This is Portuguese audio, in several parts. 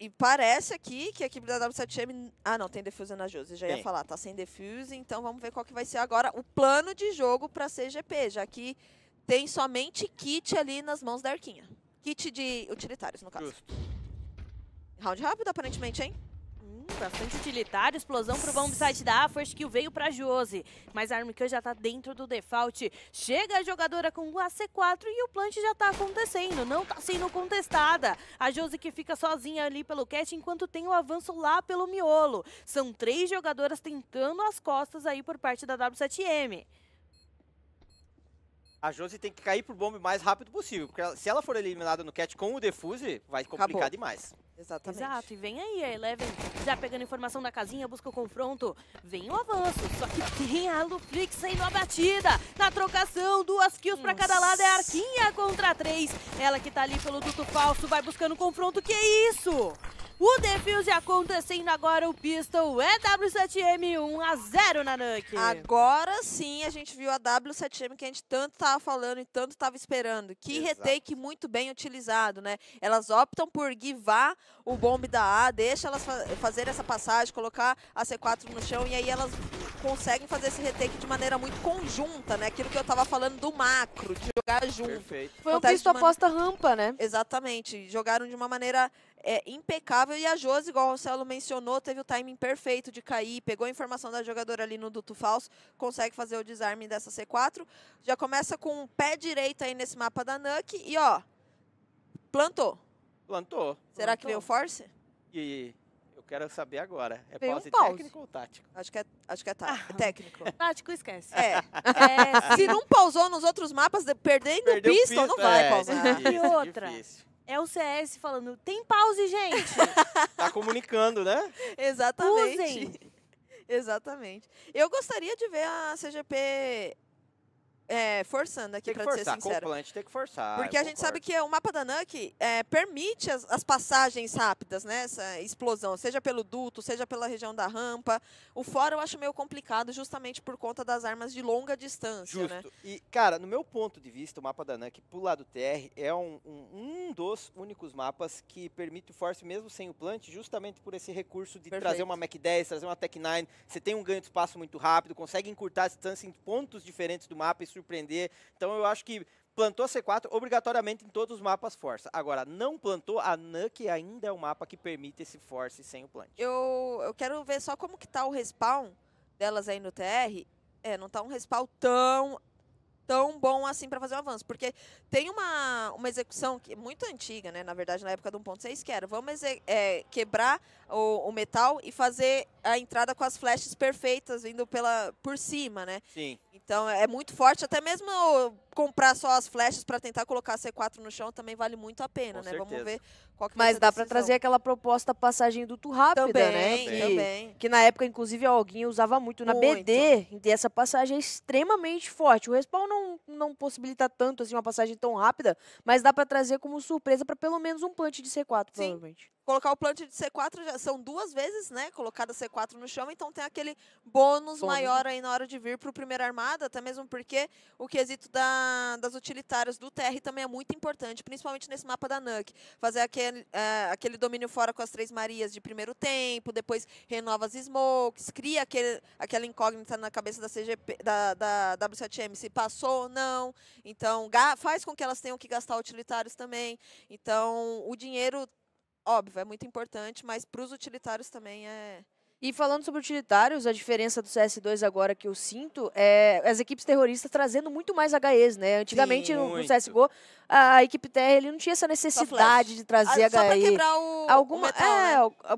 E parece aqui que a equipe da W7M... Ah, não, tem defuse na Josi, já ia Tem. falar. Tá sem defuse, então vamos ver qual que vai ser agora o plano de jogo pra CGP, já que tem somente kit ali nas mãos da Arquinha. Kit de utilitários, no caso. Justo. Round rápido, aparentemente, hein? Bastante utilitário, explosão pro bombsite da A, first kill veio pra Josi, mas a Armcan já tá dentro do default. Chega a jogadora com o AC4 e o plant já tá acontecendo, não tá sendo contestada. A Josi que fica sozinha ali pelo cat enquanto tem o avanço lá pelo miolo. São 3 jogadoras tentando as costas aí por parte da W7M. A Josi tem que cair pro bombe o mais rápido possível, porque se ela for eliminada no cat com o defuse, vai complicar Acabou. demais. Exatamente. Exato, e vem aí a Eleven já pegando informação da casinha, busca o confronto. Vem o avanço, só que tem a Luflix sendo abatida. Na trocação, 2 kills pra cada lado, é a Arquinha contra 3. Ela que tá ali pelo duto falso, vai buscando o confronto, que isso? O defuse acontecendo agora, o pistol é W7M 1-0 na Nuke. Agora sim a gente viu a W7M que a gente tanto tava falando e tanto tava esperando. Que Exato. retake muito bem utilizado, né? Elas optam por givar o bombe da A, deixa elas fazer essa passagem, colocar a C4 no chão e aí elas conseguem fazer esse retake de maneira muito conjunta, né? Aquilo que eu tava falando do macro, de jogar junto. Perfeito. Foi um Acontece pistol de aposta rampa, né? Exatamente, jogaram de uma maneira impecável e a Josi, igual o Celo mencionou, teve o timing perfeito de cair, pegou a informação da jogadora ali no duto falso, consegue fazer o desarme dessa C4, já começa com o pé direito aí nesse mapa da Nuke e ó, plantou. Plantou. Será que veio o Force? E eu quero saber agora, é Veio pause pause. técnico ou tático? Acho que é técnico. Tático, esquece. Se não pausou nos outros mapas, perdendo o Perdeu o pistol, não pistol, vai é, pausar. difícil, E outra? difícil. É o CS falando, tem pause, gente. Tá comunicando, né? Exatamente. Usem. Exatamente. Eu gostaria de ver a CGP forçando aqui, Tem que pra ser forçar, com o sincero. plant tem que forçar. Porque eu a gente sabe concordo. que o mapa da Nuke permite as passagens rápidas, né? Essa explosão, seja pelo duto, seja pela região da rampa. O fora eu acho meio complicado, justamente por conta das armas de longa distância, né? Justo. E, cara, no meu ponto de vista, o mapa da Nuke pro lado TR é um dos únicos mapas que permite o force mesmo sem o plant, justamente por esse recurso de trazer uma Mac 10, trazer uma Tech 9. Você tem um ganho de espaço muito rápido, consegue encurtar a distância em pontos diferentes do mapa e surpreender. Então eu acho que plantou C4 obrigatoriamente em todos os mapas força. Agora, não plantou, a Nuke ainda é um mapa que permite esse force sem o plant. Eu quero ver só como que tá o respawn delas aí no TR. Não tá um respawn tão bom assim para fazer o avanço, porque tem uma execução que muito antiga, né, na verdade na época do 1.6, que era vamos quebrar o metal e fazer a entrada com as flashes perfeitas vindo por cima, né? Sim. Então é muito forte, até mesmo comprar só as flechas para tentar colocar a C4 no chão também vale muito a pena, Com né? Vamos certeza. ver qual que vai Mas ser a dá pra decisão. trazer aquela proposta passagem duto rápida, Também, né? também. Que na época, inclusive, a Alguinha usava muito na BD. E essa passagem é extremamente forte. O respawn não possibilita tanto assim uma passagem tão rápida, mas dá pra trazer como surpresa pra pelo menos um plant de C4, provavelmente. Colocar o plant de C4 já são 2 vezes, né? Colocada C4 no chão, então tem aquele bônus maior aí na hora de vir pro primeira armada, até mesmo porque o quesito das utilitárias do TR também é muito importante, principalmente nesse mapa da Nuke. Fazer aquele domínio fora com as 3 Marias de primeiro tempo, depois renova as smokes, cria aquela incógnita na cabeça da CGP, da W7M, se passou ou não. Então, faz com que elas tenham que gastar utilitários também. Então, o dinheiro, óbvio, é muito importante, mas para os utilitários também é... E falando sobre utilitários, a diferença do CS2 agora que eu sinto é as equipes terroristas trazendo muito mais HEs, né? Antigamente Sim, no muito. CSGO, a equipe TR ele não tinha essa necessidade de trazer HE. Só para quebrar o metal, né?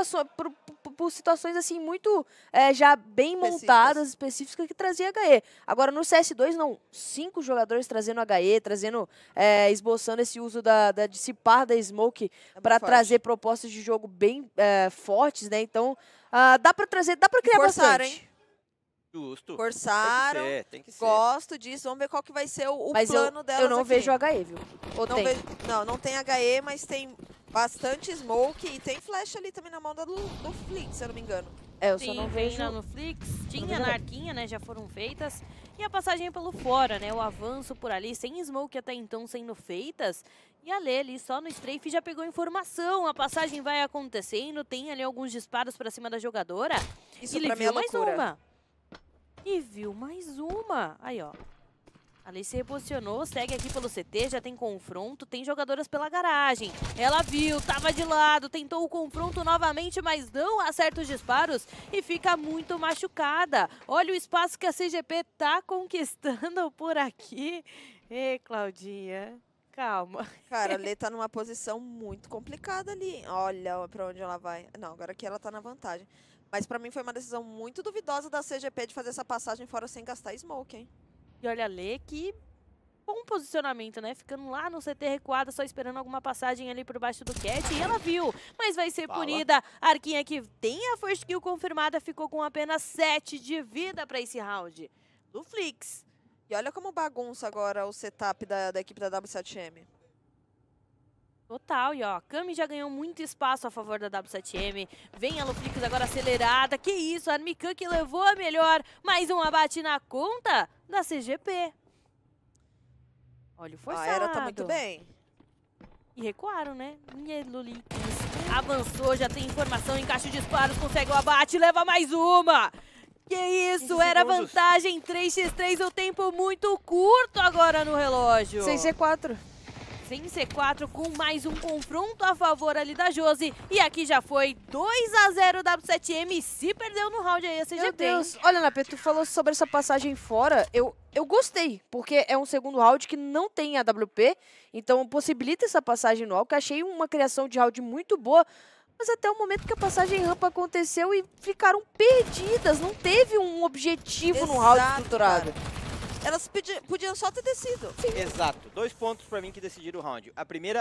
Por situações assim muito já bem montadas, específicas, que trazia HE. Agora no CS2 não, 5 jogadores trazendo HE, esboçando esse uso de dissipar da smoke para trazer propostas de jogo bem fortes, né? Então dá pra criar bastante. Justo. Forçaram, tem que ser. gosto disso, vamos ver qual que vai ser o Mas plano delas eu não aqui. vejo HE, viu? Ou tem? Não tem HE, mas tem bastante smoke e tem flash ali também na mão do Flix, se eu não me engano. Eu só não vejo... no Flix, tinha na Arquinha, né, já foram feitas. E a passagem pelo fora, né, o avanço por ali, sem smoke até então sendo feitas. E a Lê ali, só no strafe, já pegou informação. A passagem vai acontecendo, tem ali alguns disparos pra cima da jogadora. Isso E ele pra mim é viu mais loucura. uma. E viu mais uma. Aí, ó. A Lê se reposicionou, segue aqui pelo CT, já tem confronto, tem jogadoras pela garagem. Ela viu, tava de lado, tentou o confronto novamente, mas não acerta os disparos e fica muito machucada. Olha o espaço que a CGP tá conquistando por aqui. Ê, Claudinha, calma. Cara, a Lê tá numa posição muito complicada ali. Olha pra onde ela vai. Não, agora aqui ela tá na vantagem. Mas pra mim foi uma decisão muito duvidosa da CGP de fazer essa passagem fora sem gastar smoke, hein? E olha a Lê, que bom posicionamento, né? Ficando lá no CT recuada, só esperando alguma passagem ali por baixo do Cat. E ela viu, mas vai ser punida. A Arquinha, que tem a first kill confirmada, ficou com apenas 7 de vida pra esse round. Do Flix. E olha como bagunça agora o setup da equipe da W7M. Total, e ó, a Cami já ganhou muito espaço a favor da W7M. Vem a Luflix agora acelerada. Que isso, a Armican que levou a melhor. Mais um abate na conta da CGP. Olha o forçado. A Era tá muito bem. E recuaram, né? Lulix avançou, já tem informação, encaixa o disparos, consegue o abate, leva mais uma. Que isso, era vantagem 3x3, o tempo muito curto agora no relógio. Sem C4. Sem C4 com mais um confronto a favor ali da Josi. E aqui já foi 2x0 W7M. Se perdeu no round aí a CGP. Meu Deus. Olha, Napê, tu falou sobre essa passagem fora. Eu gostei, porque é um segundo round que não tem AWP. Então possibilita essa passagem no alto. Achei uma criação de round muito boa. Mas até o momento que a passagem rampa aconteceu e ficaram perdidas. Não teve um objetivo no round estruturado. Cara. Elas podiam só ter descido. Exato. 2 pontos pra mim que decidiram o round. A primeira,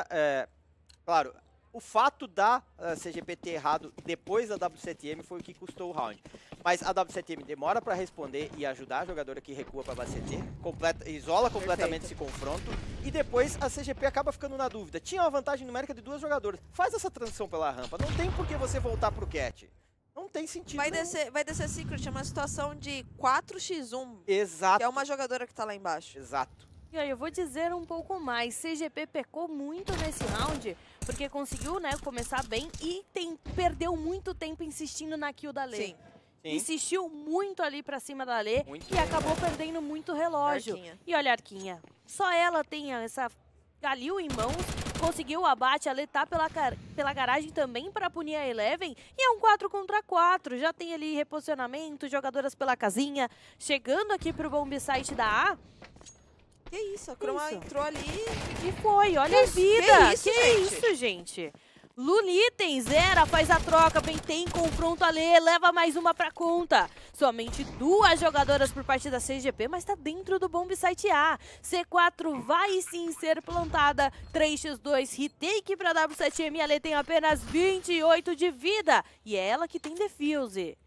claro, o fato da CGP ter errado depois da W7M foi o que custou o round. Mas a W7M demora pra responder e ajudar a jogadora que recua pra BCT, isola completamente esse confronto, e depois a CGP acaba ficando na dúvida. Tinha uma vantagem numérica de 2 jogadoras. Faz essa transição pela rampa. Não tem por que você voltar pro Cat. Não tem sentido. Vai descer Secret, é uma situação de 4x1. Exato. Que é uma jogadora que tá lá embaixo. Exato. E aí, eu vou dizer um pouco mais. CGP pecou muito nesse round, porque conseguiu, né, começar bem e perdeu muito tempo insistindo na kill da Lê. Sim. Insistiu muito ali pra cima da Lê Muito e bem, acabou perdendo muito relógio. Arquinha. E olha a Arquinha, só ela tem essa Galil em mãos, conseguiu o abate, a Lê tá pela garagem também para punir a Eleven, e é um 4 contra 4, já tem ali reposicionamento, jogadoras pela casinha, chegando aqui pro bomb site da A. Que isso, a Chroma entrou ali. E foi, olha a vida, que isso, gente. Lulitens, Zera faz a troca, bem tem confronto a Lê, leva mais uma pra conta. Somente 2 jogadoras por parte da CGP, mas tá dentro do bomb site A. C4 vai sim ser plantada, 3x2, retake pra W7M, a Lê tem apenas 28 de vida. E é ela que tem defuse.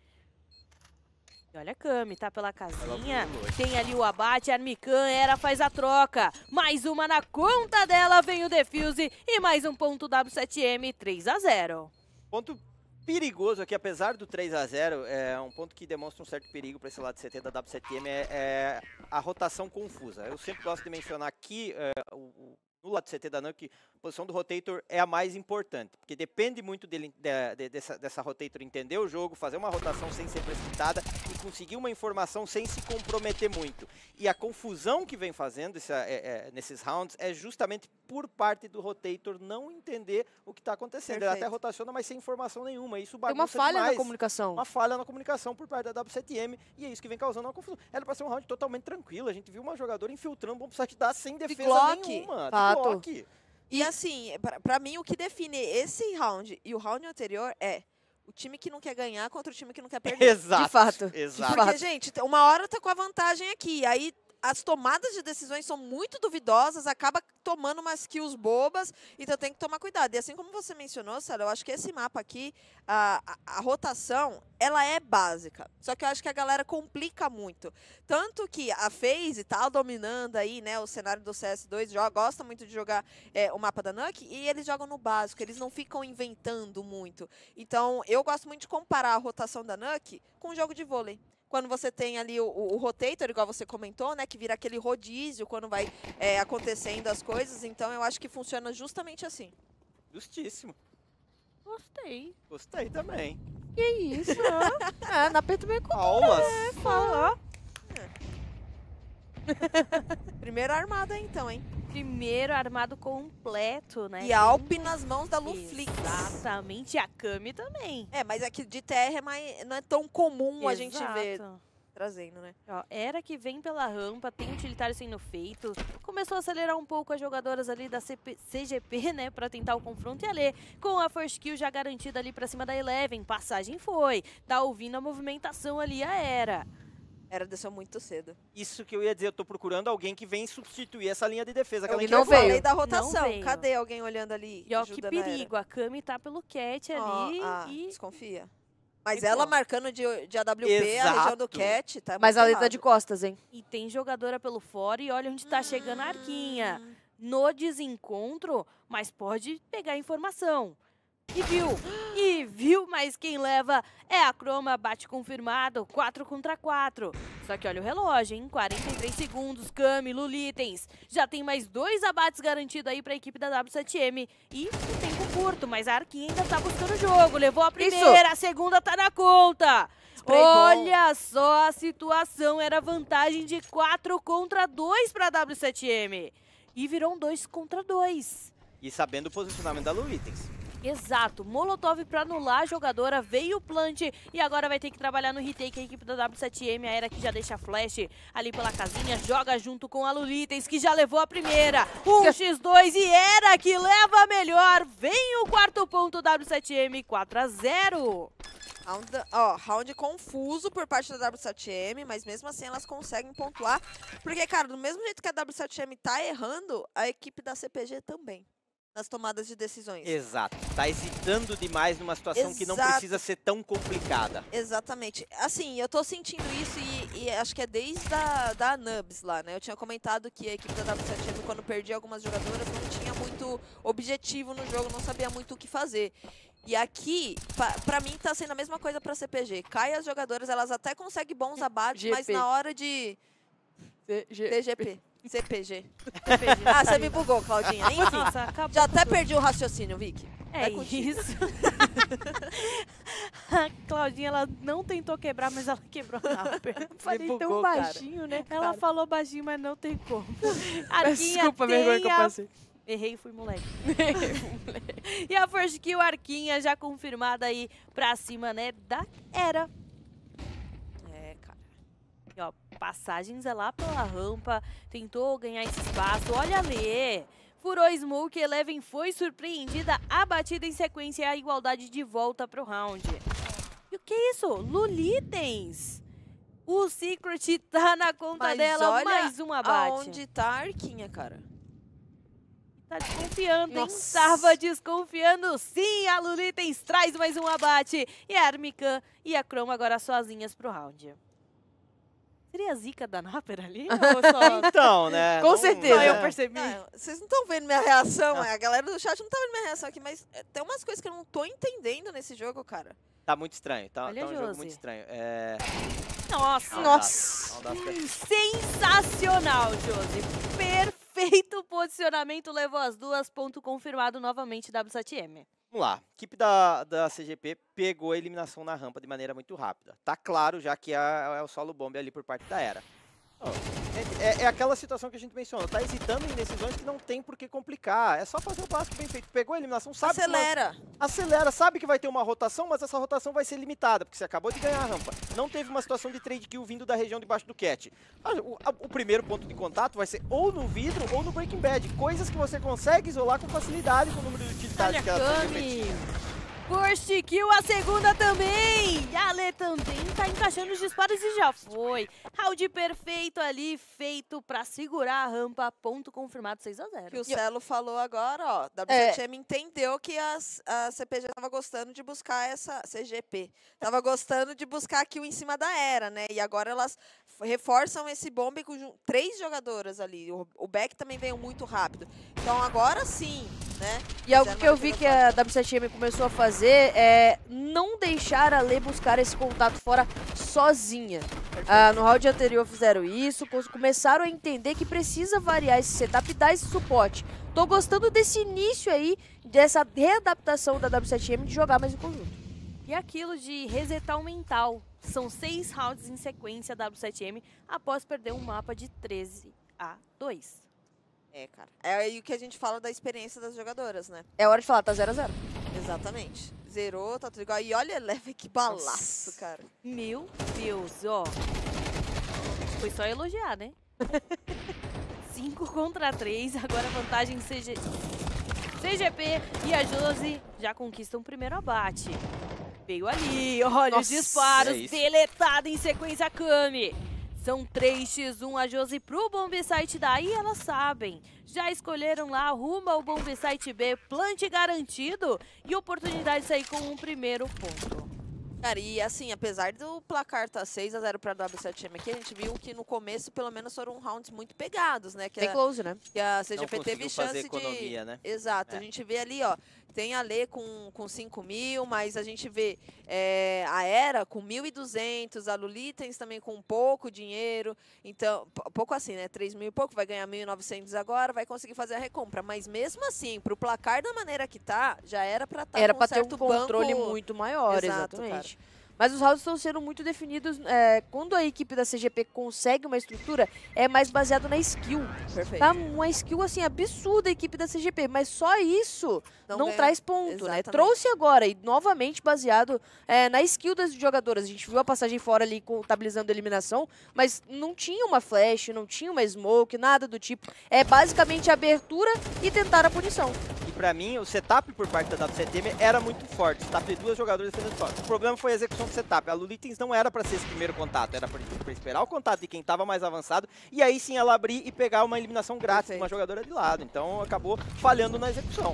E olha a Cami, tá pela casinha, tem ali o abate, a Armican, Era faz a troca. Mais uma na conta dela, vem o defuse e mais um ponto W7M, 3x0. Ponto perigoso aqui, apesar do 3x0, é um ponto que demonstra um certo perigo para esse lado CT da W7M, é a rotação confusa. Eu sempre gosto de mencionar aqui, no lado CT da NUC, a posição do rotator é a mais importante, porque depende muito dessa rotator entender o jogo, fazer uma rotação sem ser precipitada e conseguir uma informação sem se comprometer muito. E a confusão que vem fazendo nesses rounds é justamente por parte do rotator não entender o que está acontecendo. Ele até rotaciona, mas sem informação nenhuma. Isso bagunça demais. Tem uma falha na comunicação. Uma falha na comunicação por parte da W7M, e é isso que vem causando uma confusão. Era para ser um round totalmente tranquilo, a gente viu uma jogadora infiltrando o bombsite da sem defesa nenhuma. E assim, pra mim, o que define esse round e o round anterior é o time que não quer ganhar contra o time que não quer perder. Exato. De fato. Exato. Porque, gente, uma hora tá com a vantagem aqui, aí as tomadas de decisões são muito duvidosas, acaba tomando umas kills bobas, então tem que tomar cuidado. E assim como você mencionou, Sara, eu acho que esse mapa aqui, a rotação, ela é básica. Só que eu acho que a galera complica muito. Tanto que a FaZe tá dominando aí, né, o cenário do CS2, gosta muito de jogar o mapa da NUC, e eles jogam no básico, eles não ficam inventando muito. Então, eu gosto muito de comparar a rotação da NUC com o jogo de vôlei. quando você tem ali o rotator, igual você comentou, né? Que vira aquele rodízio quando vai acontecendo as coisas. Então eu acho que funciona justamente assim. Justíssimo. Gostei. Gostei também. Que isso? Na P também é Aulas. fala. Primeira armada, então, hein? Primeiro armado completo, né? E Alp nas mãos da Luflix. Exatamente. E a Kami também. Mas aqui de terra não é tão comum a gente ver Exato. trazendo, né? Ó, Era que vem pela rampa, tem utilitário sendo feito. Começou a acelerar um pouco as jogadoras ali da CGP, né? Pra tentar o confronto. E ali, com a first kill já garantida ali pra cima da Eleven. Passagem foi. Tá ouvindo a movimentação ali, a Era. Era desceu muito cedo. Isso que eu ia dizer, eu tô procurando alguém que vem substituir essa linha de defesa. Eu Aquela não falei veio. da rotação. veio. Cadê alguém olhando ali? E ó, que ajudando a Era? perigo. A Kami tá pelo Cat ali e... Desconfia. Mas E, ela pô. marcando de AWP, a região do Exato. Cat, tá Mas muito ela tá errado. de costas, hein? E tem jogadora pelo fora e olha onde tá chegando a Arquinha. No desencontro, mas pode pegar informação. E viu, mas quem leva é a Chroma, bate confirmado, 4 contra 4. Só que olha o relógio, hein? 43 segundos, Kami, Lulitens. Já tem mais 2 abates garantidos aí pra equipe da W7M. E o tempo curto, mas a Arquinha ainda tá buscando o jogo. Levou a primeira, a segunda tá na conta. Spray bom. Olha só a situação, era vantagem de 4 contra 2 pra W7M. E virou um 2 contra 2. E sabendo o posicionamento da Lulitens. Exato, Molotov pra anular a jogadora, veio o plant e agora vai ter que trabalhar no retake a equipe da W7M, a Era que já deixa flash ali pela casinha, joga junto com a Lulitens que já levou a primeira, 1x2 e Era que leva a melhor, vem o quarto ponto W7M, 4-0. Round confuso por parte da W7M, mas mesmo assim elas conseguem pontuar, porque, cara, do mesmo jeito que a W7M tá errando, a equipe da CPG também. Nas tomadas de decisões. Exato. Tá hesitando demais numa situação que não Exato. precisa ser tão complicada. Exatamente. Assim, eu tô sentindo isso e acho que é desde da Nubs lá, né? Eu tinha comentado que a equipe da W7M, quando perdia algumas jogadoras, não tinha muito objetivo no jogo, não sabia muito o que fazer. E aqui, pra mim, tá sendo a mesma coisa pra CPG. Cai as jogadoras, elas até conseguem bons abates, mas na hora de... DGP. CPG. Ah, você me bugou, Claudinha. Enfim, Nossa, acabou já até tudo. perdi o raciocínio, Vicky. É contigo. isso. A Claudinha, ela não tentou quebrar, mas ela quebrou a Upper. Falei tão bugou, cara. baixinho, né? Ela cara? falou baixinho, mas não tem como. Desculpa a vergonha que eu passei. Errei, fui moleque. E a first kill, Arquinha, já confirmada aí pra cima, né, da Era. Cara. E, ó, passagens é lá pela rampa, tentou ganhar esse espaço. Olha ali, furou Smoke, Eleven foi surpreendida, abatida em sequência e a igualdade de volta pro round. E o que é isso? Lulitens! O Secret tá na conta Mas dela, olha mais um abate. aonde tá a Arquinha, cara. Tá desconfiando, hein? Nossa. Tava desconfiando, sim! A Lulitens traz mais um abate. E a Armican e a Chroma agora sozinhas pro round. Seria a zica da Napper ali? Ou só... Então, né? Com não- certeza. Só eu é. percebi. Não, vocês não estão vendo minha reação, a galera do chat não tá vendo minha reação aqui, mas tem umas coisas que eu não tô entendendo nesse jogo, cara. Tá muito estranho. Tá Olha, um jogo Josi. muito estranho. Nossa! Nossa. Sensacional, Josi. Perfeito posicionamento, levou as duas, ponto confirmado novamente W7M. Vamos lá. A equipe da CGP pegou a eliminação na rampa de maneira muito rápida. Tá claro já que é o solo bomb ali por parte da Era. É aquela situação que a gente mencionou. Tá hesitando em decisões que não tem por que complicar. É só fazer o básico bem feito. Pegou a eliminação, sabe que Acelera. acelera, sabe que vai ter uma rotação, mas essa rotação vai ser limitada, porque você acabou de ganhar a rampa. Não teve uma situação de trade kill vindo da região debaixo do Cat. O primeiro ponto de contato vai ser ou no vidro ou no Breaking Bad. Coisas que você consegue isolar com facilidade com o número de utilitários que ela tem. First kill, a segunda também! A Ale também tá encaixando os disparos e já foi. Round perfeito ali, feito pra segurar a rampa, ponto confirmado 6-0. Que o Celo falou agora, ó. WCM entendeu que a CPG tava gostando de buscar essa... CGP. Tava gostando de buscar kill em cima da Era, né? E agora elas reforçam esse bombe com 3 jogadoras ali. O Beck também veio muito rápido. Então agora sim, né? E algo que eu vi que a W7M começou a fazer é não deixar a Lê buscar esse contato fora sozinha. No round anterior fizeram isso, começaram a entender que precisa variar esse setup e dar esse suporte. Tô gostando desse início aí, dessa readaptação da W7M de jogar mais em conjunto. E aquilo de resetar o mental. São 6 rounds em sequência da W7M após perder um mapa de 13-2. Cara. É aí o que a gente fala da experiência das jogadoras, né? É hora de falar, tá 0-0. Exatamente. Zerou, tá tudo igual. E olha, Eleven, que balaço, cara. Meu Deus, ó. Foi só elogiar, né? 5 contra 3, agora vantagem CGP e a Josi já conquistam o primeiro abate. Veio ali, olha os disparos, deletado em sequência a Kami. São 3x1 a Josi pro Bombsite da e elas sabem. Já escolheram lá, rumo ao Bombsite B, plant garantido e oportunidade de sair com um primeiro ponto. Cara, e assim, apesar do placar tá 6-0 pra W7M aqui, a gente viu que no começo, pelo menos, foram rounds muito pegados, né? Bem close, né? Que a CGP teve chance fazer economia, né? Exato, a gente vê ali, ó, tem a Lê com 5.000, mas a gente vê a Era com 1.200, a Lulitens também com pouco dinheiro, então, pouco assim, né? 3.000 e pouco, vai ganhar 1.900 agora, vai conseguir fazer a recompra, mas mesmo assim, pro placar da maneira que tá, já era pra estar Era com pra um certo ter um controle banco... muito maior, Exato, exatamente. cara. Mas os rounds estão sendo muito definidos. Quando a equipe da CGP consegue uma estrutura, é mais baseado na skill. Perfeito. Tá uma skill, assim, absurda a equipe da CGP. Mas só isso não ganha. traz ponto, né? Exatamente. Trouxe agora, e novamente baseado na skill das jogadoras. A gente viu a passagem fora ali, contabilizando a eliminação, mas não tinha uma flash, não tinha uma smoke, nada do tipo. É basicamente a abertura e tentar a punição. E pra mim, o setup por parte da W7M era muito forte. O setup de 2 jogadoras defendendo forte. O problema foi a execução do setup. A Lulitens não era pra ser esse primeiro contato, era pra esperar o contato de quem tava mais avançado e aí sim ela abrir e pegar uma eliminação grátis de uma jogadora de lado. Então acabou falhando na execução.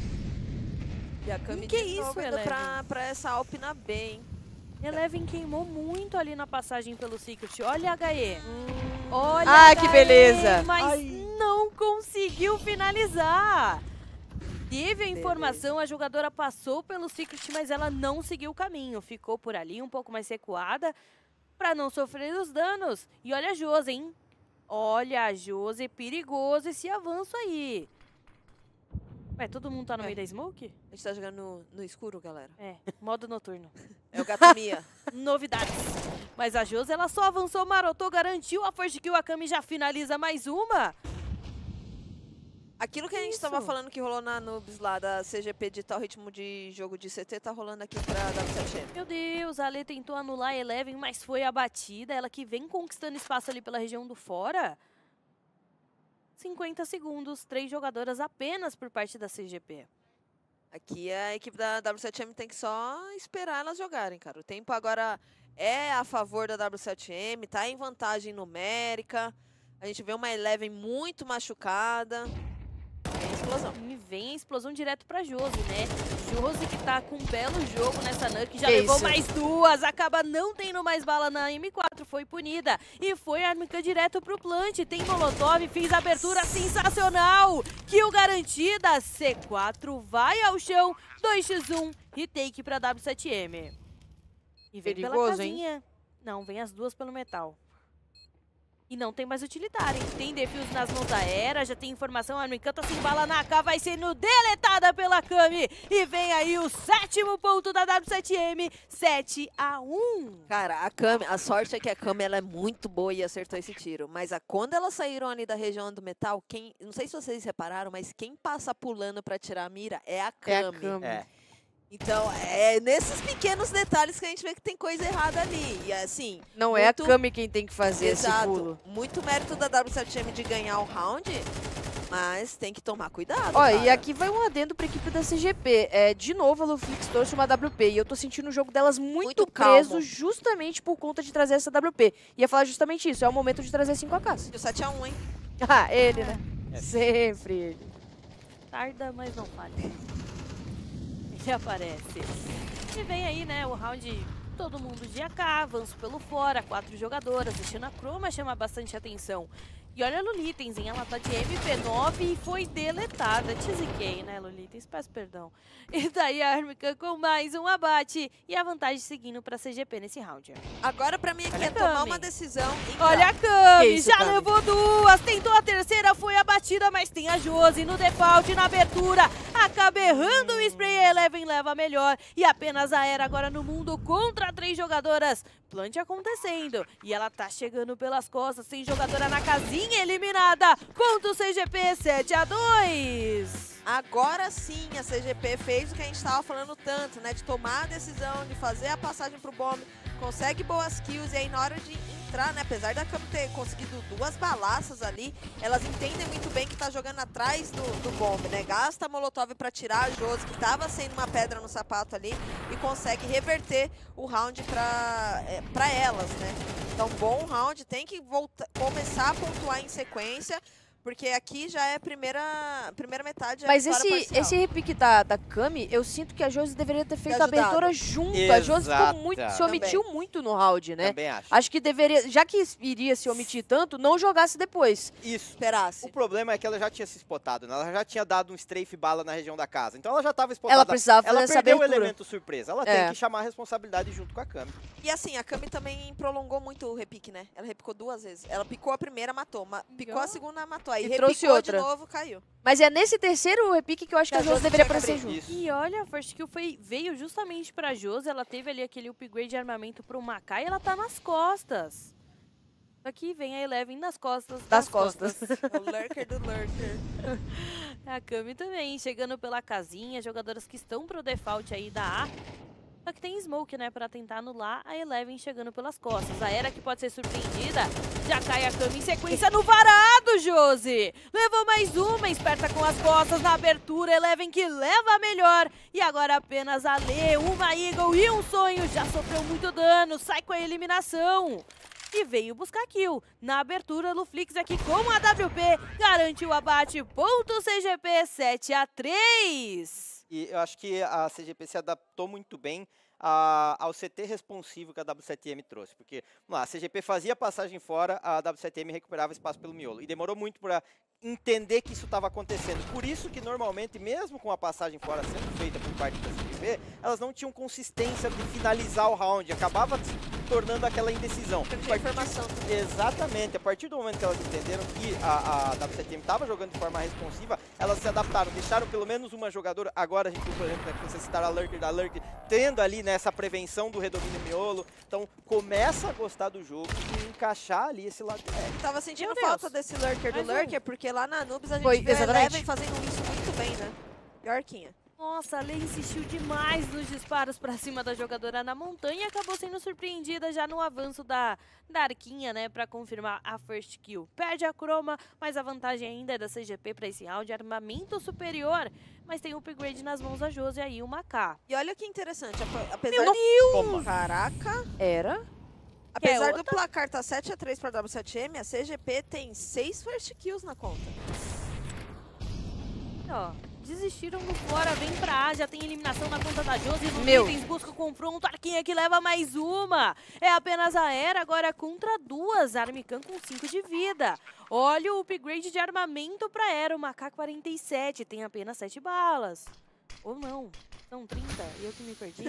E a Kami Que de isso, novo indo Eleven? pra essa Alp na B, hein? Eleven queimou muito ali na passagem pelo Secret. Olha a HE. Olha a Ah, que HE, beleza. mas não conseguiu finalizar. Teve a informação, a jogadora passou pelo Secret, mas ela não seguiu o caminho. Ficou por ali, um pouco mais recuada, para não sofrer os danos. E olha a Josi, hein? Olha a Josi, perigoso esse avanço aí. Ué, todo mundo tá no meio da smoke? A gente tá jogando no escuro, galera. É, modo noturno. É o Gato Mia. Novidades. Mas a Josi, ela só avançou, marotou, garantiu a first kill. A Kami já finaliza mais uma. Aquilo que a gente tava falando que rolou na Noobs lá da CGP de tal ritmo de jogo de CT, tá rolando aqui pra W7M. Meu Deus, a Ale tentou anular a Eleven, mas foi abatida. Ela que vem conquistando espaço ali pela região do fora. 50 segundos, 3 jogadoras apenas por parte da CGP. Aqui a equipe da W7M tem que só esperar elas jogarem, cara. O tempo agora é a favor da W7M, tá em vantagem numérica. A gente vê uma Eleven muito machucada. Tem explosão. E vem a explosão direto pra Josi, né? Josi que tá com um belo jogo nessa Nuke, já Que levou isso? mais 2, acaba não tendo mais bala na M4, foi punida. E foi ármica direto pro plant, tem Molotov, fez a abertura sensacional. Kill garantida, C4 vai ao chão, 2x1, retake pra W7M. E vem pela Perigoso, casinha. Não, vem as duas pelo metal. E não tem mais utilitário, hein? Tem defuse nas mãos da Era, já tem informação, a Armican tá sem bala na AK, vai sendo deletada pela Kami. E vem aí o 7º ponto da W7M, 7-1. Cara, a sorte é que a Kami ela é muito boa e acertou esse tiro. Mas quando elas saíram ali da região do metal, não sei se vocês repararam, mas quem passa pulando pra tirar a mira é a Kami. É a Kami. É. Então, é nesses pequenos detalhes que a gente vê que tem coisa errada ali. E assim... Não é a Kami quem tem que fazer esse pulo. Muito mérito da W7M de ganhar o round, mas tem que tomar cuidado, Ó, cara. e aqui vai um adendo pra equipe da CGP. De novo, a Luflix trouxe uma WP e eu tô sentindo o jogo delas muito calmo. preso justamente por conta de trazer essa WP. Ia falar justamente isso, é o momento de trazer 5 AKs. E o 7-1, hein? Ah, ele, né? Sempre ele. Tarda, mas não falha. Ele aparece. E vem aí, né, o round, todo mundo de AK, avanço pelo fora, 4 jogadoras, deixando a Chroma chamar bastante atenção. E olha a Lulitens, hein? Ela tá de MP9 e foi deletada. Te ziquei, né, Lulitens? Peço perdão. E daí a Armika com mais um abate. E a vantagem seguindo pra CGP nesse round. Agora pra mim aqui é tomar uma decisão. Olha a Cami, isso, já Cami? levou duas. Tentou a terceira, foi abatida, mas tem a Josi no default, na abertura. Acaba errando o spray, a Eleven leva melhor. E apenas a Era agora no mundo contra 3 jogadoras. Plant acontecendo. E ela tá chegando pelas costas. Tem jogadora na casinha eliminada. Contra o CGP 7-2. Agora sim a CGP fez o que a gente estava falando tanto, né? De tomar a decisão, de fazer a passagem pro bomb. Consegue boas kills e aí na hora de entrar, né? Apesar da Cami ter conseguido 2 balaças ali, elas entendem muito bem que tá jogando atrás do bomb, né? Gasta a molotov pra tirar a Josi, que tava sendo uma pedra no sapato ali, e consegue reverter o round pra elas, né? Então, bom round, tem que começar a pontuar em sequência. Porque aqui já é a primeira metade. Mas esse repique da Cami, eu sinto que a Josi deveria ter feito a abertura junto. A Josi ficou muito, se omitiu muito no round, né? Também acho. Acho que deveria, já que iria se omitir tanto, não jogasse depois. Isso. Esperasse. O problema é que ela já tinha se spotado, né? Ela já tinha dado um strafe bala na região da casa. Então ela já estava spotada. Ela precisava fazer essa perdeu abertura. o elemento surpresa. Ela tem que chamar a responsabilidade junto com a Cami. E assim, a Cami também prolongou muito o repique, né? Ela repicou 2 vezes. Ela picou a primeira, matou. Picou a segunda, matou. Aí E repicou trouxe outra. de novo, caiu. Mas é nesse terceiro repique que eu acho que a Josi deveria aparecer junto. Isso. E olha, a first kill veio justamente pra Josi. Ela teve ali aquele upgrade de armamento pro Makai e ela tá nas costas. Aqui vem a Eleven nas costas Das costas. O lurker do lurker. A Cami também, chegando pela casinha. Jogadoras que estão pro default aí da A. Só que tem smoke, né, pra tentar anular a Eleven chegando pelas costas. A Era que pode ser surpreendida. Já cai a Cami em sequência no varado, Josi. Levou mais uma, esperta com as costas na abertura. Eleven que leva a melhor. E agora apenas a Lê, uma Eagle e um sonho. Já sofreu muito dano, sai com a eliminação. E veio buscar kill. Na abertura, Luflix aqui com a WP. Garante o abate. Ponto CGP 7-3. E eu acho que a CGP se adaptou muito bem ao CT responsivo que a W7M trouxe. Porque, vamos lá, a CGP fazia passagem fora, a W7M recuperava espaço pelo miolo. E demorou muito para entender que isso estava acontecendo. Por isso que, normalmente, mesmo com a passagem fora sendo feita por parte da CGP, elas não tinham consistência de finalizar o round. Acabava se tornando aquela indecisão. Informação. Exatamente. A partir do momento que elas entenderam que a W7M estava jogando de forma responsiva, elas se adaptaram. Deixaram pelo menos uma jogadora. Agora a gente, por exemplo, né, você citar a Lurker da Lurker, tendo ali, né, essa prevenção do redomínio miolo. Então, começa a gostar do jogo e encaixar ali esse lado. Tava sentindo Meu Deus. falta desse lurker do Mais lurker, porque lá na Anubis a gente Foi, viu a exatamente. Eleven fazendo isso muito bem, né? E a Arquinha. Nossa, a Lê insistiu demais nos disparos pra cima da jogadora na montanha e acabou sendo surpreendida já no avanço da Arquinha, né, pra confirmar a first kill. Perde a Chroma, mas a vantagem ainda é da CGP pra esse round, armamento superior, mas tem um upgrade nas mãos da Josi e aí uma K. E olha que interessante, apesar Meu Toma. Caraca! Era. Apesar do outra? placar tá 7-3 pra W7M, a CGP tem 6 first kills na conta. Ó, desistiram do fora, vem pra A, já tem eliminação na conta da Josi, Meu. Luflix busca o confronto, Arquinha que leva mais uma. É apenas a Era agora contra 2, Armican com 5 de vida. Olha o upgrade de armamento pra Era, uma K-47, tem apenas 7 balas. Ou não, são 30, eu que me perdi.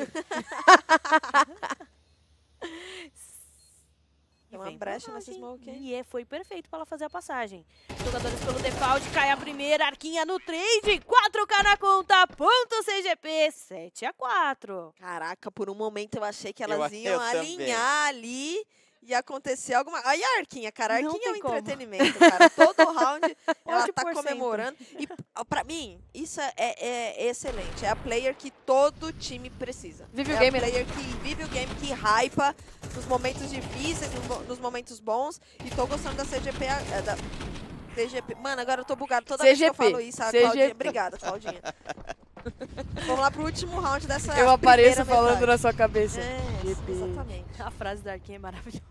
Tem uma vem brecha pra nessa nós, hein? smoke, hein? E foi perfeito pra ela fazer a passagem. Jogadores pelo default, cai a primeira, Arquinha no trade, 4K na conta, ponto CGP, 7-4. Caraca, por um momento eu achei que elas Eu iam também. alinhar ali e acontecer alguma... Aí a Arquinha, cara, a Não Arquinha é um tem como. entretenimento, cara. Todo round ela Hoje tá por comemorando. E pra mim, isso é excelente. É a player que todo time precisa. Vive o é game, a né? player que vive o game, que hypa nos momentos difíceis, nos momentos bons. E tô gostando da CGP... da CGP. Mano, agora eu tô bugado toda vez que eu CGP. falo isso. A CGP. Claudinha, obrigada, Claudinha. Vamos lá pro último round dessa Eu apareço primeira falando metade. na sua cabeça. É, exatamente. A frase da Arquinha é maravilhosa.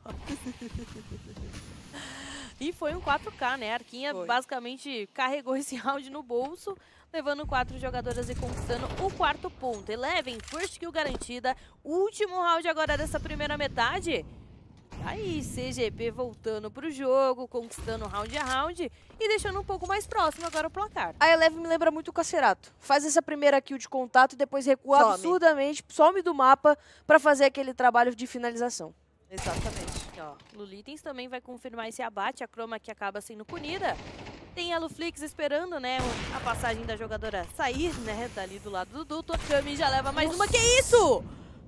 E foi um 4K, né? A Arquinha Foi. basicamente carregou esse round no bolso, levando 4 jogadoras e conquistando o 4º ponto. Eleven, first kill garantida. Último round agora dessa primeira metade. Aí, CGP voltando pro jogo, conquistando round a round e deixando um pouco mais próximo agora o placar. A Eleve me lembra muito o Cacerato. Faz essa primeira kill de contato e depois recua Some. absurdamente, some do mapa pra fazer aquele trabalho de finalização. Exatamente. Aqui, ó, Lulitens também vai confirmar esse abate, a Chroma que acaba sendo punida. Tem a Luflix esperando, né, a passagem da jogadora sair, né, dali do lado do duto. A Kami já leva mais uma. Que isso?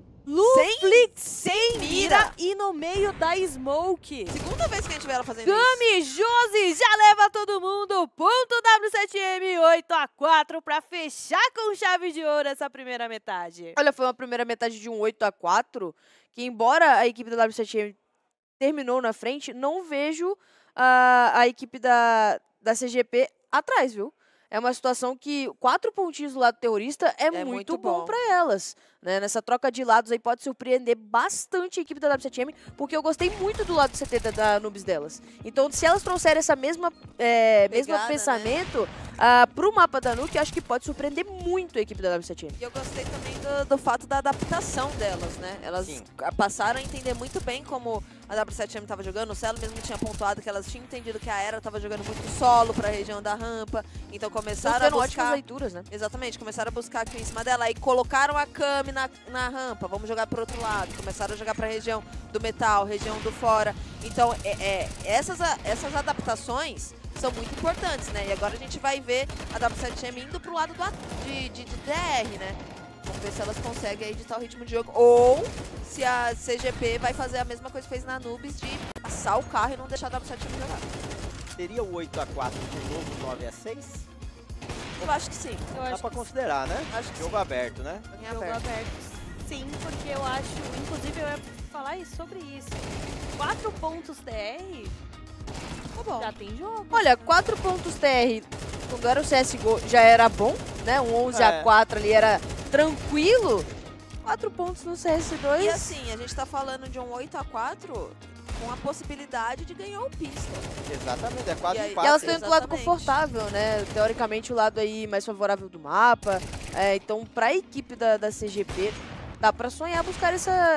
Luflix sem mira e no meio da smoke. Segunda vez que a gente vê ela fazendo isso. Kami, Josi, já leva todo mundo. Ponto W7M, 8-4 pra fechar com chave de ouro essa primeira metade. Olha, foi uma primeira metade de um 8-4, que embora a equipe da W7M terminou na frente, não vejo a equipe da CGP atrás, viu? É uma situação que 4 pontinhos do lado terrorista é muito muito bom bom. para elas. Né? Nessa troca de lados aí pode surpreender bastante a equipe da W7M, porque eu gostei muito do lado CT da Nubes delas. Então, se elas trouxerem essa mesmo Pegada, pensamento pro mapa da Nuke, eu acho que pode surpreender muito a equipe da W7M. E eu gostei também do fato da adaptação delas, né? Elas Sim. passaram a entender muito bem como a W7M estava jogando. O Celo mesmo tinha pontuado que elas tinham entendido que a Era estava jogando muito solo para a região da rampa. Então Estão começaram a tendo ótimas buscar... leituras, né? Exatamente, começaram a buscar aqui em cima dela. Aí colocaram a Kami na rampa, vamos jogar pro outro lado. Começaram a jogar pra região do metal, região do fora. Então, essas adaptações são muito importantes, né? E agora a gente vai ver a W7M indo pro lado de DR, né? Vamos ver se elas conseguem editar o ritmo de jogo. Ou se a CGP vai fazer a mesma coisa que fez na Nubes, de passar o carro e não deixar a W7M jogar. Seria o 8-4 de novo 9-6? Eu acho que sim. Eu Dá acho pra que considerar, né? Acho que Jogo aberto, né? Joguinho jogo aberto. aberto. Sim, porque eu acho, inclusive eu ia falar sobre isso. 4 pontos TR, Tá bom. já tem jogo. Olha, 4 pontos TR, quando era o CSGO, já era bom, né? Um 11-4 ali era tranquilo. 4 pontos no CS2. E assim, a gente tá falando de um 8-4 com a possibilidade de ganhar o pista. Exatamente, é quase E aí- 4. E elas estão indo pro lado Exatamente. confortável, né? Teoricamente, o lado aí mais favorável do mapa. Então, pra equipe da CGP, dá pra sonhar buscar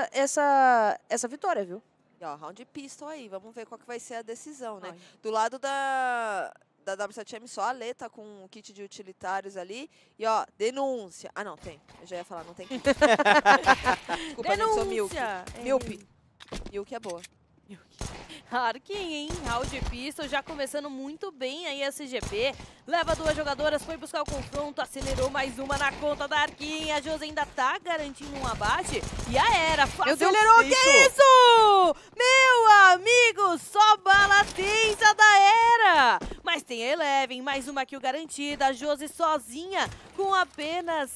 essa vitória, viu? E ó, round pistol aí, vamos ver qual que vai ser a decisão, né? Ai. Do lado da W7M, só a Lê tá com um kit de utilitários ali. E ó, denúncia. Ah, não, tem. Eu já ia falar, não tem kit. Desculpa, gente, sou Milk. Denúncia! Milk. Milk é boa. Arquinha, hein? Round pistol já começando muito bem aí a CGP. Leva 2 jogadoras, foi buscar o confronto, acelerou mais uma na conta da Arquinha. A Josi ainda tá garantindo um abate. E a Era acelerou. Que isso? Meu amigo, só bala tensa da Era. Mas tem a Eleven, mais uma kill garantida. A Josi sozinha com apenas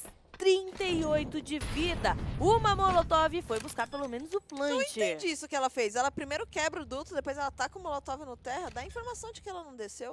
38 de vida. Uma Molotov foi buscar pelo menos o plant. Entendi isso que ela fez. Ela primeiro quebra o duto, depois ela taca o molotov no terra, dá a informação de que ela não desceu.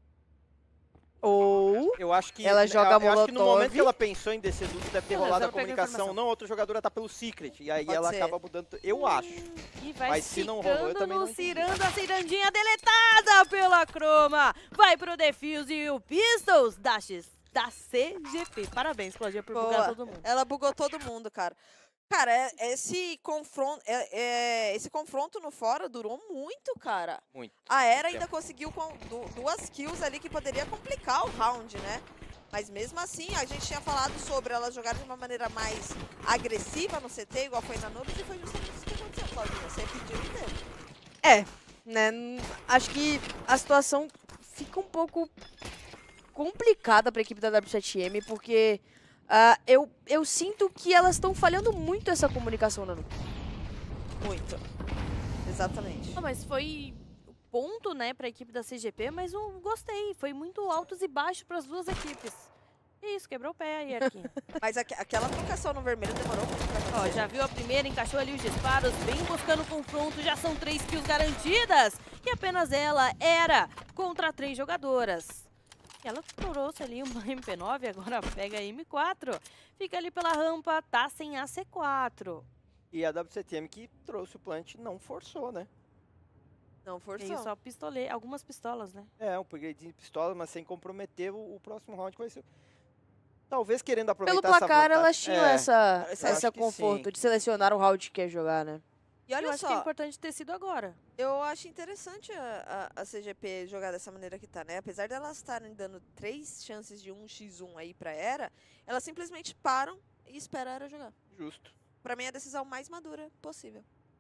Ou Eu acho que ela joga eu acho que no Molotov. momento que ela pensou em descer tudo, deve ter Beleza, rolado a ela pega a comunicação. informação. Não, outra jogadora tá pelo Secret. E aí Pode ela ser. acaba mudando. Eu acho. E vai Mas se não rolou, eu ficando também no não entendi. Ciranda, a Cirandinha deletada pela Chroma. Vai pro Defuse e o Pistols da CGP. Parabéns, Claudia, por bugar Boa. todo mundo. Ela bugou todo mundo, cara. Cara, esse confronto no fora durou muito, cara. Muito. A Era Muito ainda conseguiu com 2 kills ali que poderia complicar o round, né? Mas mesmo assim, a gente tinha falado sobre elas jogarem de uma maneira mais agressiva no CT, igual foi na Nubes, e foi justamente isso que aconteceu, Claudinha. Você pediu e deu. né, acho que a situação fica um pouco complicada para a equipe da W7M, porque eu sinto que elas estão falhando muito essa comunicação, Nanu. Muito. Exatamente. Não, mas foi ponto, né, pra equipe da CGP, mas gostei. Foi muito altos e baixos pras duas equipes. Isso, quebrou o pé aí, Arquinha. Mas aquela trocação no vermelho demorou muito pra Ó, acontecer. já viu a primeira, encaixou ali os disparos, vem buscando o confronto, já são 3 kills garantidas. E apenas ela era contra 3 jogadoras. Ela trouxe ali uma MP9, agora pega a M4. Fica ali pela rampa, tá sem a C4. E a WCTM que trouxe o plant não forçou, né? Não forçou. Veio só algumas pistolas, né? É, um upgrade de pistola, mas sem comprometer o próximo round que vai ser. Talvez querendo aproveitar Pelo placar, essa vantagem. elas tinham eu essa acho que conforto sim. de selecionar o round que quer jogar, né? E olha Eu acho só, que é importante ter sido agora. eu acho interessante a CGP jogar dessa maneira que tá, né? Apesar delas estarem dando 3 chances de 1x1 aí pra Era, elas simplesmente param e esperam a Era jogar. Justo. Pra mim é a decisão mais madura possível.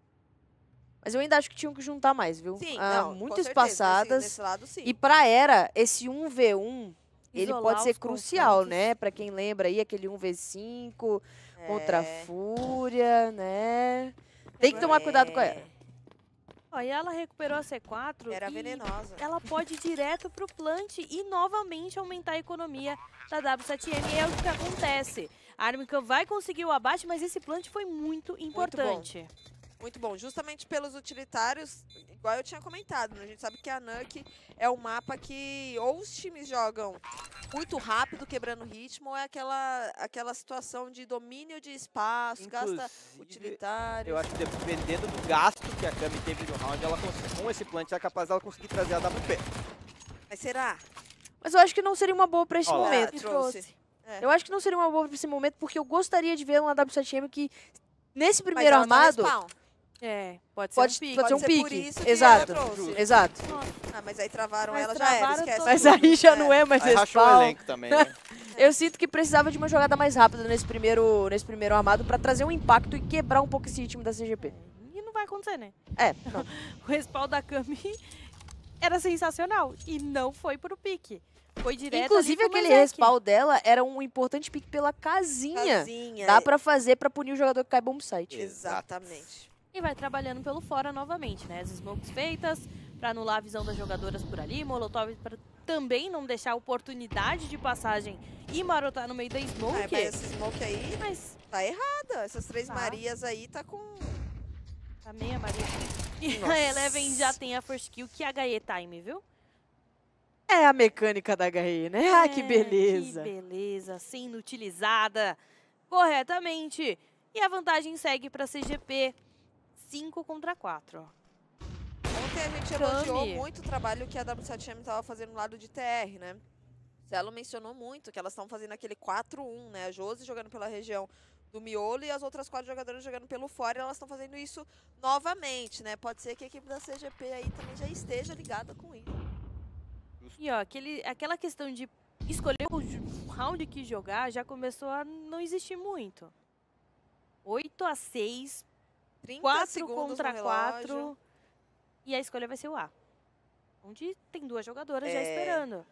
Mas eu ainda acho que tinham que juntar mais, viu? Sim, Ah, não, muito com certeza, espaçadas. nesse lado, sim. E pra Era, esse 1v1, ele Isolar pode ser os crucial, confrontos. né? Pra quem lembra aí, aquele 1v5 contra a É. Fúria, né? Tem que tomar cuidado com a Era. Ó, e ela recuperou a C4 Era e venenosa. ela pode ir direto pro plant e novamente aumentar a economia da W7M. E é o que acontece. A Armika vai conseguir o abate, mas esse plant foi muito importante. Muito bom, justamente pelos utilitários, igual eu tinha comentado, né? A gente sabe que a Nuke é um mapa que ou os times jogam muito rápido, quebrando ritmo, ou é aquela situação de domínio de espaço, gasta Inclusive, utilitários. eu acho que dependendo do gasto que a Kami teve no round, ela com esse plant é capaz dela conseguir trazer a WP. Mas será? Mas eu acho que não seria uma boa pra esse Ó lá. momento. Trouxe. É. Eu acho que não seria uma boa pra esse momento, porque eu gostaria de ver uma W7M que, nesse Mas primeiro ela tá armado, respawn. É, pode ser pode, um pique. pode ser um Pode ser por pique. isso que Exato, ela trouxe. exato. Ah, mas aí travaram Mas ela, já era, travaram esquece. todo Mas tudo. aí já não é mais Aí rachou o respawn. elenco também, né? Eu sinto que precisava de uma jogada mais rápida nesse primeiro armado pra trazer um impacto e quebrar um pouco esse ritmo da CGP. E não vai acontecer, né? É, não. O respaldo da Kami era sensacional e não foi pro pique. Foi direto Inclusive, ali pro aquele Mazek. respawn dela era um importante pique pela casinha. Casinha. Dá pra fazer pra punir o jogador que cai bomb site. Exatamente. E vai trabalhando pelo fora novamente, né? As smokes feitas pra anular a visão das jogadoras por ali. Molotov pra também não deixar oportunidade de passagem e marotar no meio da smoke. Ah, mas esse smoke aí Mas tá errada. Essas 3 Tá. Marias aí tá com... tá meia Maria. E Nossa. a Eleven já tem a first kill, que é HE time, viu? É a mecânica da HE, né? Ah, que É, beleza. Que beleza, sendo utilizada corretamente. E a vantagem segue para CGP 5 contra 4. Ontem a gente Kami. elogiou muito o trabalho que a W7M estava fazendo no lado de TR, né? Celo mencionou muito que elas estão fazendo aquele 4-1, né? A Josi jogando pela região do miolo e as outras 4 jogadoras jogando pelo fora, e elas estão fazendo isso novamente, né? Pode ser que a equipe da CGP aí também já esteja ligada com isso. E ó, aquela questão de escolher o round que jogar já começou a não existir muito. 8-6, 30 4 segundos contra no 4. relógio. E a escolha vai ser o A. Onde tem 2 jogadoras já É. esperando.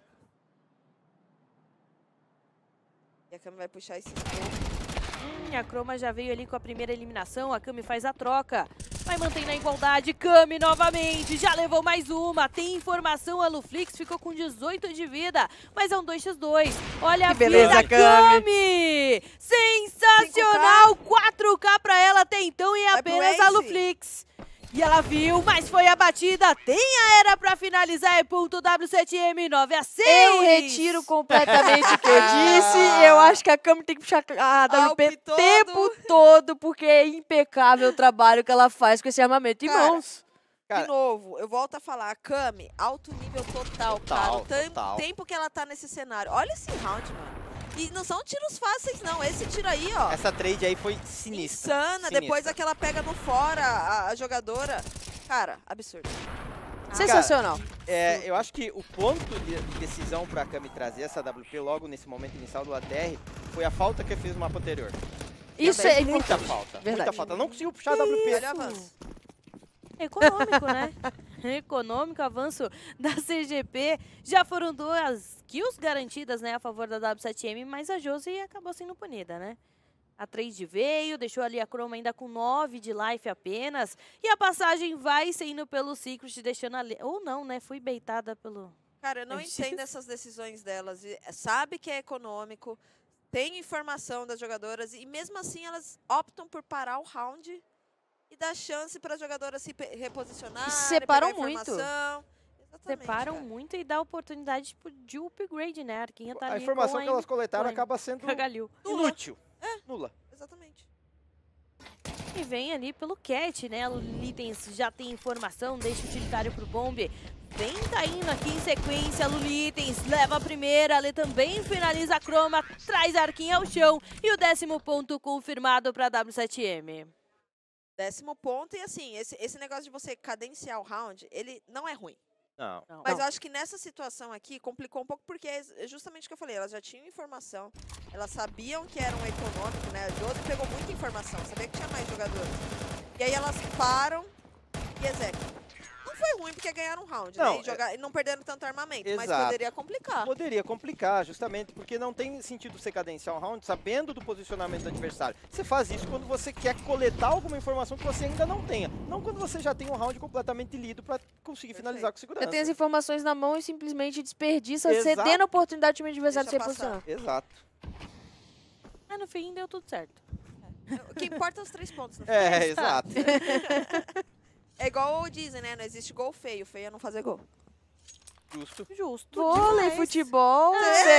E a Kami vai puxar esse smoke. A Chroma já veio ali com a primeira eliminação. A Kami faz a troca. Vai manter na igualdade. Kami novamente. Já levou mais uma. Tem informação. A Luflix ficou com 18 de vida. Mas é um 2x2. Olha a beleza, vida, Kami! Sensacional! 4K pra ela até então e Vai pro apenas a Ace. Luflix. E ela viu, mas foi abatida. Tem a Era pra finalizar. É ponto W7M 9-6. Eu retiro completamente o que eu disse. Eu acho que a Kami tem que puxar a WP Alp o todo. tempo todo, porque é impecável o trabalho que ela faz com esse armamento em Cara, mãos. Cara, De novo, eu volto a falar, a Kami, alto nível total, cara. O total. tempo que ela tá nesse cenário. Olha esse round, mano. E não são tiros fáceis, não. Esse tiro aí, ó. essa trade aí foi sinistra. Insana. sinistra. Depois aquela pega no fora, a jogadora. Cara, absurdo. Sensacional. Eu acho que o ponto de decisão pra Kami trazer essa WP logo nesse momento inicial do ATR foi a falta que fez no mapa anterior. Isso Ela é fez muita importante. falta. Verdade. Muita falta. Não conseguiu puxar a WP. Olha o avanço. Econômico, né? Econômico, avanço da CGP. Já foram 2 kills garantidas, né, a favor da W7M, mas a Josi acabou sendo punida, né? A trade veio, deixou ali a Chroma ainda com 9 de life apenas. E a passagem vai saindo pelo Secret, deixando ali... Ou não, né? Fui baitada pelo... Cara, eu não É entendo essas decisões delas. Sabe que é econômico, tem informação das jogadoras e mesmo assim elas optam por parar o round e dar chance para as jogadoras se reposicionarem, separam pegar muito. informação. Exatamente, Separam cara. muito e dá oportunidade tipo, de upgrade, né? A Arquinha tá A ali informação com que elas coletaram com a- acaba sendo com a Galil. inútil. Nula. Exatamente. E vem ali pelo Cat, né? O Lulitens já tem informação, deixa o utilitário pro bombe. Vem caindo aqui em sequência, Lulitens leva a primeira, Lê também finaliza a Chroma, traz a Arquinha ao chão. E o 10º ponto confirmado para W7M. 10º ponto. E assim, esse negócio de você cadenciar o round, ele não é ruim. Não. Mas eu acho que nessa situação aqui complicou um pouco, porque é justamente o que eu falei, elas já tinham informação, elas sabiam que era um econômico, né? A Josi pegou muita informação, sabia que tinha mais jogadores. E aí elas param e executam. Não foi ruim porque ganharam um round, Não, né? E não perderam tanto armamento, mas Exato. poderia complicar. Poderia complicar, justamente, porque não tem sentido você cadenciar um round sabendo do posicionamento do adversário. Você faz isso quando você quer coletar alguma informação que você ainda não tenha. Não quando você já tem um round completamente lido para conseguir finalizar com segurança. Você tem as informações na mão e simplesmente desperdiça, Exato. cedendo a oportunidade do time adversário de se Deixa passar. reposicionar. Exato. Mas no fim deu tudo certo. O que importa é os 3 pontos. Né? Exato. É igual dizem, né? Não existe gol feio. Feio é não fazer gol. Justo. Justo. Vôlei, demais. futebol,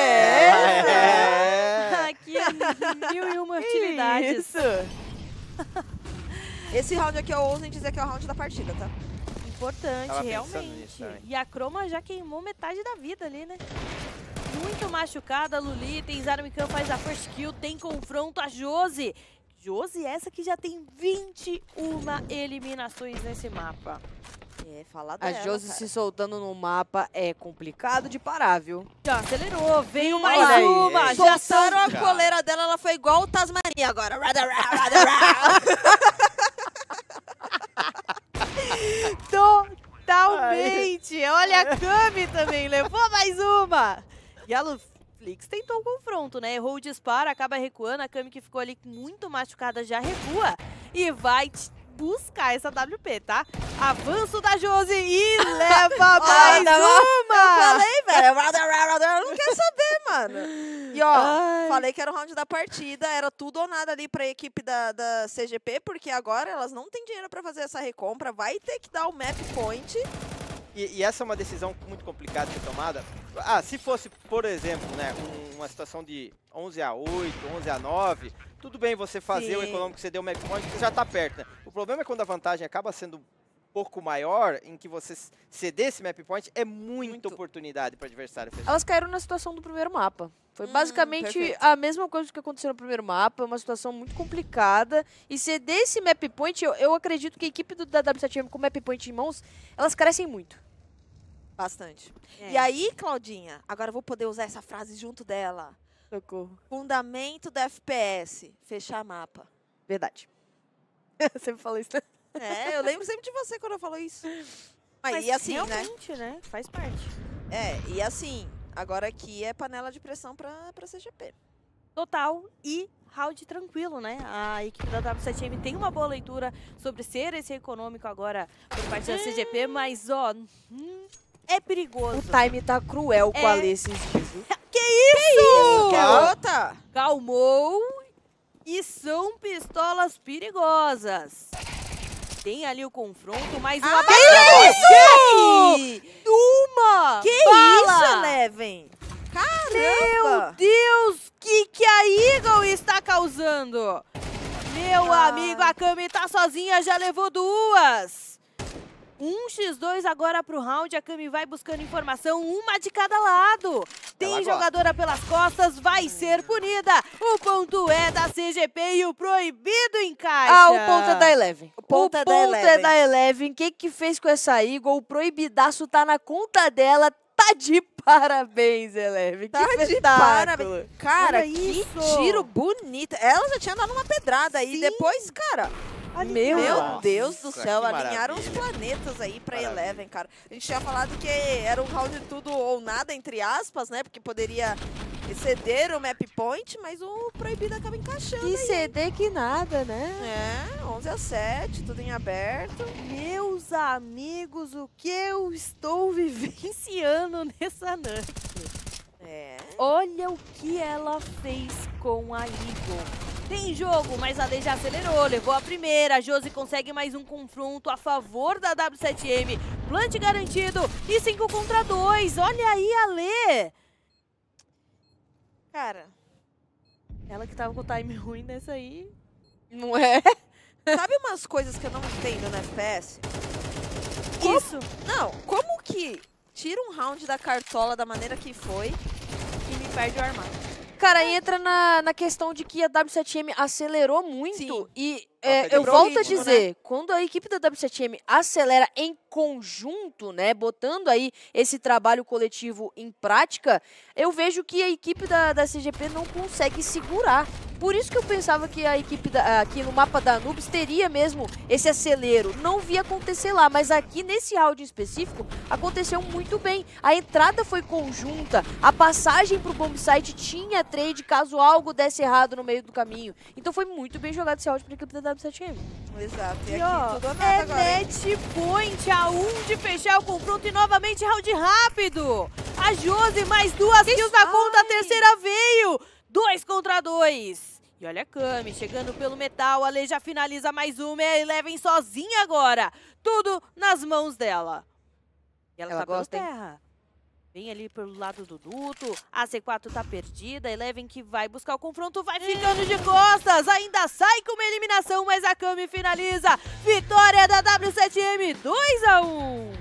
Aqui é mil e uma utilidades. Isso. Esse round aqui eu ouso em dizer que é o round da partida, tá? Importante, Tava pensando realmente. nisso também. E a Chroma já queimou metade da vida ali, né? Muito machucada, a Lulitens, Armican faz a first kill, tem confronto a Josi. Josi, essa que já tem 21 eliminações nesse mapa. É, fala A dela, Josi cara. se soltando no mapa é complicado de parar, viu? Já acelerou, veio mais Olha aí. uma. Já Soltaram a cara. coleira dela, ela foi igual o Tasmania agora. Totalmente. Olha, a Kami também levou mais uma. E a Luflix tentou o confronto, né? Errou o disparo, acaba recuando. A Kami que ficou ali muito machucada já recua. E vai buscar essa WP, tá? Avanço da Josi e leva mais uma. Falei, velho. Eu não quero saber, mano. E ó, Ai. falei que era o round da partida. Era tudo ou nada ali pra equipe da CGP, porque agora elas não têm dinheiro pra fazer essa recompra. Vai ter que dar o map point. E essa é uma decisão muito complicada de ser tomada. Ah, se fosse, por exemplo, né, uma situação de 11-8, 11-9, tudo bem você fazer o Sim. econômico, você deu o map point, você já tá perto, né? O problema é quando a vantagem acaba sendo um pouco maior, em que você ceder esse map point, é muita oportunidade para o adversário. Elas caíram na situação do primeiro mapa. Foi basicamente perfeito. a mesma coisa que aconteceu no primeiro mapa, uma situação muito complicada. E ceder esse map point, eu acredito que a equipe da W7M com map point em mãos, elas crescem muito. Bastante. É. E aí, Claudinha, agora eu vou poder usar essa frase junto dela. Socorro. Fundamento da FPS, fechar mapa. Verdade. Você me falou isso, né? É, eu lembro sempre de você quando eu falo isso. Mas, e assim, né? realmente, né? Faz parte. É, e assim, agora aqui é panela de pressão pra CGP. Total e round tranquilo, né? A equipe da W7M tem uma boa leitura sobre ser esse econômico agora por parte da CGP, mas ó, é perigoso. O time tá cruel com a Alê esses dias, viu? Que isso? Quer outra? Calmou e são pistolas perigosas. Tem ali o confronto, mais uma Uma! Que bala! isso, Eleven? Meu Caramba! Deus, que a Eagle está causando? Meu amigo, a Kami tá sozinha, já levou 2. 1x2 agora pro round, a Kami vai buscando informação, uma de cada lado. Tem Ela jogadora pelas costas, vai ser punida. O ponto é da CGP e o proibido encaixa. Ah, o ponto é da Eleven. O ponto é da é Eleven. da Eleven. O que fez com essa Eagle? O proibidaço tá na conta dela. Tá de parabéns, Eleven. Tá que de espetáculo. parabéns. Cara, Olha que isso. tiro bonito. Ela já tinha dado uma pedrada aí. Sim. Depois, cara, Meu meu Nossa, Deus do que céu, alinharam os maravilha. planetas aí pra Maravilha. Eleven, cara. A gente tinha falado que era um round de tudo ou nada, entre aspas, né? Porque poderia ceder o map point, mas o proibido acaba encaixando. Que CD que nada, né? É, 11-7, tudo em aberto. Meus amigos, o que eu estou vivenciando nessa noite? É. Olha o que ela fez com a Eagle. Tem jogo, mas a Lê já acelerou, levou a primeira. A Josi consegue mais um confronto a favor da W7M. Plant garantido e 5 contra 2. Olha aí a Lê. Cara, Ela que tava com o time ruim nessa aí. Não é? sabe umas coisas que eu não entendo no FPS? Isso. Não, como que tira um round da cartola da maneira que foi e me perde o armário? cara, entra na questão de que a W7M acelerou muito. Sim. E Ela eu quebrou o volto a ritmo, dizer, quando a equipe da W7M acelera em conjunto, né, botando aí esse trabalho coletivo em prática, eu vejo que a equipe da CGP não consegue segurar. Por isso que eu pensava que a equipe aqui no mapa da Anubis teria mesmo esse acelero. Não vi acontecer lá, mas aqui nesse round em específico aconteceu muito bem. A entrada foi conjunta, a passagem pro bomb site tinha trade caso algo desse errado no meio do caminho. Então foi muito bem jogado esse round pra equipe da W7M. Exato. E E aqui ó, tudo ou nada agora, hein? match point a 1 de fechar o confronto e novamente round rápido. A Josi mais 2 kills na conta, a terceira veio. 2 contra 2. E olha a Cami chegando pelo metal, a Lê já finaliza mais uma e a Eleven sozinha agora. Tudo nas mãos dela. E ela tá gosta, pelo hein? terra. Vem ali pelo lado do duto, a C4 tá perdida, a Eleven que vai buscar o confronto, vai ficando de costas, ainda sai com uma eliminação, mas a Cami finaliza. Vitória da W7M, 2-1.